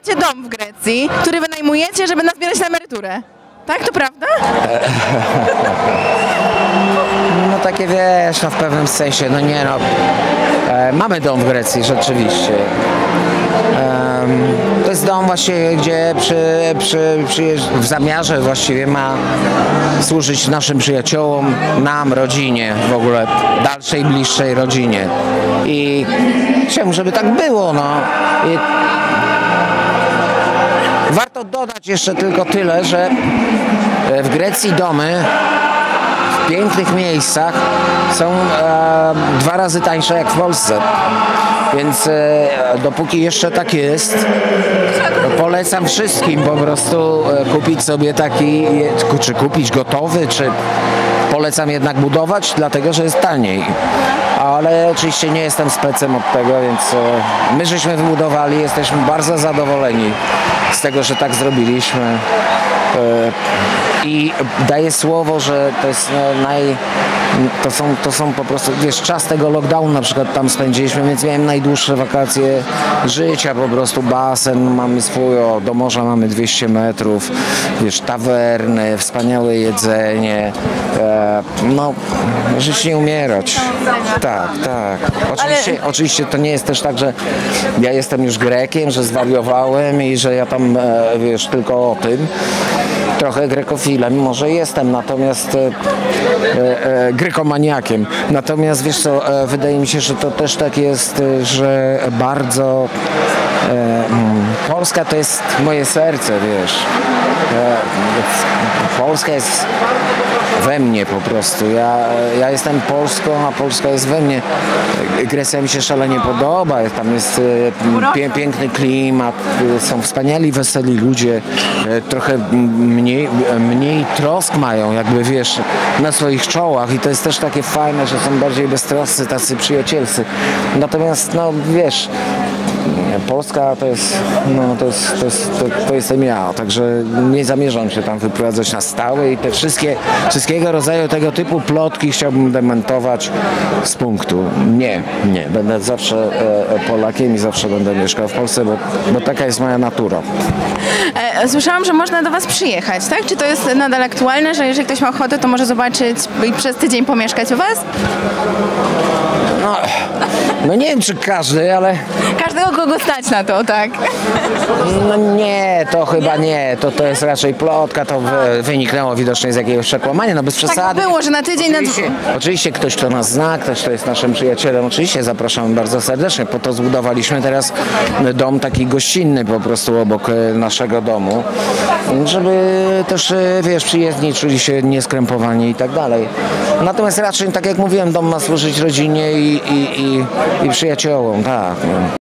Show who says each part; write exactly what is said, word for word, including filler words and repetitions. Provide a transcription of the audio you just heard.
Speaker 1: macie dom w Grecji, który wynajmujecie, żeby nazbierać na emeryturę. Tak, to prawda?
Speaker 2: No takie wiesz, no w pewnym sensie, no nie no. E, mamy dom w Grecji, rzeczywiście. E, to jest dom właśnie, gdzie przy, przy, przyjeżdż- w zamiarze właściwie ma służyć naszym przyjaciołom, nam, rodzinie, w ogóle dalszej, bliższej rodzinie. I chciałbym, żeby tak było, no. I warto dodać jeszcze tylko tyle, że w Grecji domy w pięknych miejscach są e, dwa razy tańsze jak w Polsce. Więc e, dopóki jeszcze tak jest, polecam wszystkim po prostu e, kupić sobie taki, czy kupić gotowy, czy polecam jednak budować, dlatego że jest taniej. Ale oczywiście nie jestem specem od tego, więc e, my żeśmy wybudowali, jesteśmy bardzo zadowoleni z tego, że tak zrobiliśmy. E, I daję słowo, że to jest e, naj... To są, to są po prostu, wiesz, czas tego lockdownu na przykład tam spędziliśmy, więc miałem najdłuższe wakacje życia, po prostu basen mamy swój, o, do morza mamy dwieście metrów, wiesz, tawerny, wspaniałe jedzenie, e, no, żyć nie umierać. Tak, tak. Oczywiście, Ale... oczywiście to nie jest też tak, że ja jestem już Grekiem, że zwariowałem i że ja tam, e, wiesz, tylko o tym. Trochę grekofilem może jestem, natomiast e, e, grekomaniakiem. Natomiast wiesz co, e, wydaje mi się, że to też tak jest, e, że bardzo e, mm, Polska to jest moje serce, wiesz. E, Polska jest we mnie po prostu. Ja, ja jestem Polską, a Polska jest we mnie. Grecja mi się szalenie podoba. Tam jest pie, piękny klimat, są wspaniali, weseli ludzie. Trochę mniej, mniej trosk mają, jakby wiesz, na swoich czołach i to jest też takie fajne, że są bardziej beztroscy, tacy przyjacielscy. Natomiast, no wiesz, Polska to jest, no to jest, to jest, to, to jestem ja, także nie zamierzam się tam wyprowadzać na stałe i te wszystkie, wszystkiego rodzaju tego typu plotki chciałbym dementować z punktu. Nie, nie, będę zawsze e, Polakiem i zawsze będę mieszkał w Polsce, bo, bo taka jest moja natura.
Speaker 1: E, słyszałam, że można do was przyjechać, tak? Czy to jest nadal aktualne, że jeżeli ktoś ma ochotę, to może zobaczyć i przez tydzień pomieszkać u was?
Speaker 2: No, no nie wiem, czy każdy, ale...
Speaker 1: Każdego, kogo stać na to, tak?
Speaker 2: No nie, to chyba nie. To, to jest raczej plotka, to wy, wyniknęło widocznie z jakiegoś przekłamania, no bez przesady.
Speaker 1: Tak było, że na tydzień...
Speaker 2: Oczywiście, na... oczywiście ktoś, kto nas zna, ktoś, kto jest naszym przyjacielem, oczywiście zapraszamy bardzo serdecznie. Po to zbudowaliśmy teraz dom taki gościnny po prostu obok naszego domu, żeby też, wiesz, przyjezdni czuli się nieskrępowani i tak dalej. Natomiast raczej, tak jak mówiłem, dom ma służyć rodzinie i, i, i, i przyjaciołom, tak.